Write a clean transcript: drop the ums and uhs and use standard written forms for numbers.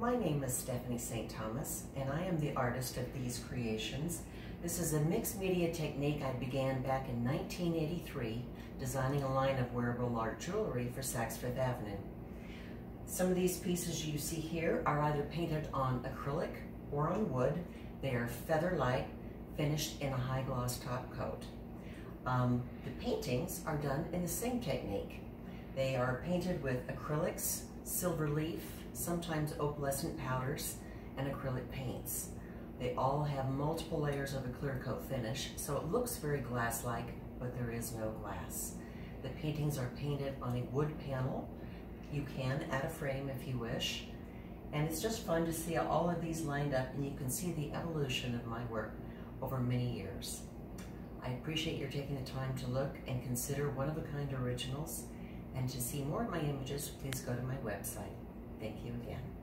My name is Stephanie St. Thomas, and I am the artist of these creations. This is a mixed media technique I began back in 1983, designing a line of wearable art jewelry for Saks Fifth Avenue. Some of these pieces you see here are either painted on acrylic or on wood. They are feather light, finished in a high gloss top coat. The paintings are done in the same technique. They are painted with acrylics, silver leaf, sometimes opalescent powders, and acrylic paints. They all have multiple layers of a clear coat finish, so it looks very glass-like, but there is no glass. The paintings are painted on a wood panel. You can add a frame if you wish, and it's just fun to see all of these lined up, and you can see the evolution of my work over many years. I appreciate your taking the time to look and consider one-of-a-kind originals, and to see more of my images, please go to my website. Thank you again.